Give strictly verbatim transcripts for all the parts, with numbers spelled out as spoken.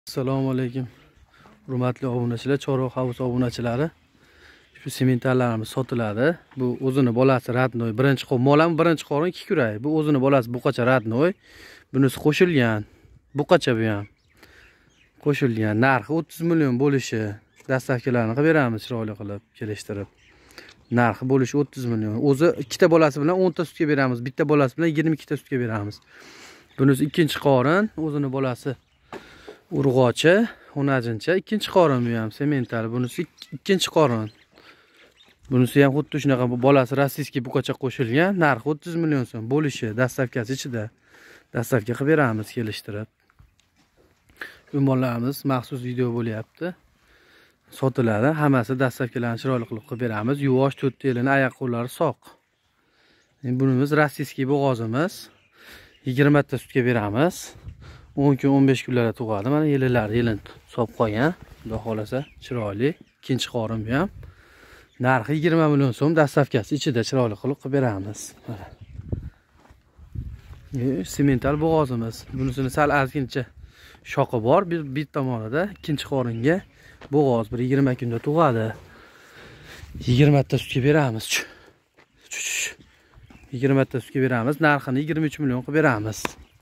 Assalomu alaykum. Hurmatli obunachilar, Chorvoq House obunachilari. Shu sementallarimiz sotiladi. Bu o'zini bolasi radnoy, birinchi qo'm, molam birinchi qorin ikki kurak. Bu o'zini bolasi buqacha radnoy. Bunisi qo'shilgan. Buqacha bu ham. Qo'shilgan. Narxi o'ttiz million bo'lishi. Dastavkalarni qilib beramiz chiroyli qilib, kelishtirib. Narxi bo'lishi o'ttiz million. O'zi ikkita bolasi bilan o'n ta sutga beramiz. Bitta bolasi bilan yigirma ikki ta sutga beramiz. Bunisi ikkinchi qorin, o'zini bolasi urg'ochi, o'najincha, ikkinchi qorin bu ham semental. Bunisi ikkinchi qorin. Bunisi ham xuddi shunaqa, bu bolasi rossiyskiy buqacha qo'shilgan. Narxi o'ttiz million so'm bo'lishi, dastavkasi ichida. Dastavka qilib beramiz kelishtirib. Bu mollarimiz maxsus video bo'lyapti. Sotiladi. Hammasi dastavkalarni chiroyli qilib qilib beramiz. Yuvosh, to'rt yelini, oyoq qo'llari sog'. Endi bunimiz rossiyskiy bo'g'ozimiz. yigirma ta sutga beramiz. o'n kun o'n besh kunlarda tug'adi. Mana yililar yilin solib qo'ygan. Xudo xolasa chiroyli. Ikkinchi qorin bu ham. Narxi yigirma million so'm, dastavkasi ichida chiroyli qilib qilib beramiz. Mana. Semental bo'g'ozimiz. Bunisini sal ozgincha shoqi bor. Bir bir tomonida ikkinchi qoringa bo'g'oz bir yigirma kunda tug'adi. yigirma ta sutga beramiz. yigirma ta sutga beramiz. Narxini yigirma uch million qilib beramiz.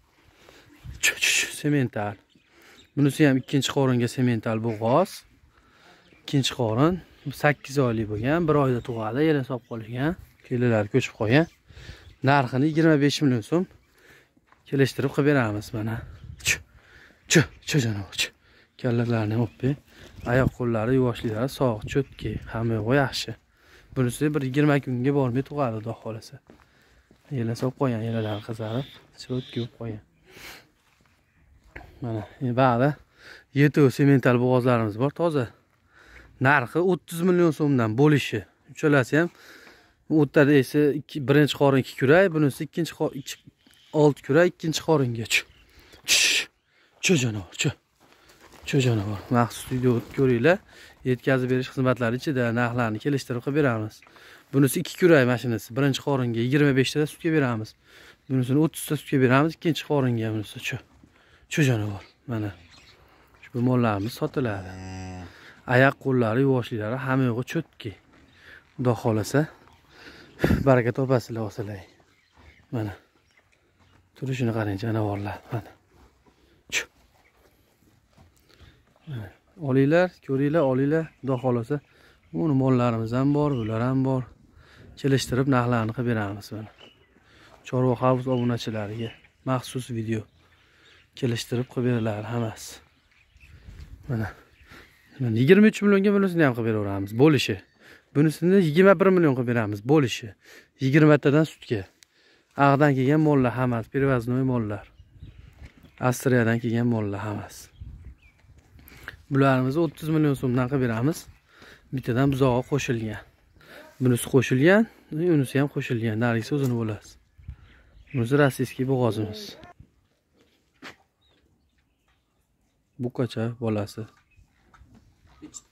Semental. Bunisi ham ikkinchi qoringa semental bo'g'oz. Ikkinchi qorin sakkiz oylik bo'lgan, bir oyda tug'adi, yana solib qolgan, kelalar ko'chib qolgan. Narxini yigirma besh million so'm kelishtirib qilib beramiz mana. Ch. Ch, ch janob. Kallalarni o'ppi. Oyoq qo'llari yuvoshlari sog', cho'tki, hamma yo'q yaxshi. Bunisi bir yigirma kunga bormay tug'adi, xudo xolasa. Yana solib qo'ygan, yelalar qizarib, cho'tki bo'lib qolgan. Mana, ba'da yetu semental bo'g'ozlarimiz bor, toza. Narxi o'ttiz million so'mdan bo'lishi. Uchalasi ham o'rtada esa birinchi qorin ikki kurak, bunisi ikkinchi qorin olti kurak, ikkinchi qoringa. Ch janob, ch. Ch janob. Maxsus video ko'ringlar. Yetkazib berish xizmatlari ichida narxlarni kelishtirib qilib beramiz. Bunisi ikki kurak mashinasi, birinchi qoringa yigirma besh ta sutga beramiz. Bunisini o'ttiz ta sutga beramiz, ikkinchi qoringa bunisi ch. Ch janob. Mana. Shu mollarimiz sotiladi. Oyoq qo'llari yuvoshlari hamma yo'g'i cho'tki. Xudo xolasa baraka topasizlar o'sizlar. Mana. Turishini qarang janavorlar. Mana. Mana. Olinglar, ko'ringlar, olinglar. Xudo xolasa buni mollarimiz ham bor, bular ham bor. Kelishtirib narxlarni qilib beramiz mana. Chorvoq House obunachilariga maxsus video kelishtirib qilib beriladi hammasi. Mana. yigirma uch millionga bunisini ham qilib beraveramiz, bo'lishi. Bunisini yigirma bir million qilib beramiz, bo'lishi. yigirma tadan sutga. Ag'dan kelgan mollar hammasi, pervaznoy mollar. Avstriyadan kelgan mollar hammasi. Bularimizni o'ttiz million so'mdan qilib beramiz. Bittadan buzog'i qo'shilgan. Bunisi qo'shilgan, bunisi ham qo'shilgan. Nargisi o'zini bo'lasiz. Bunisi rossiyskiy bo'g'ozimiz. Buqacha bolasi.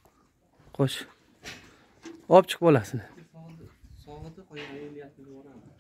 Qo'sh. Olib chiq bolasini. Sog'ida qo'yib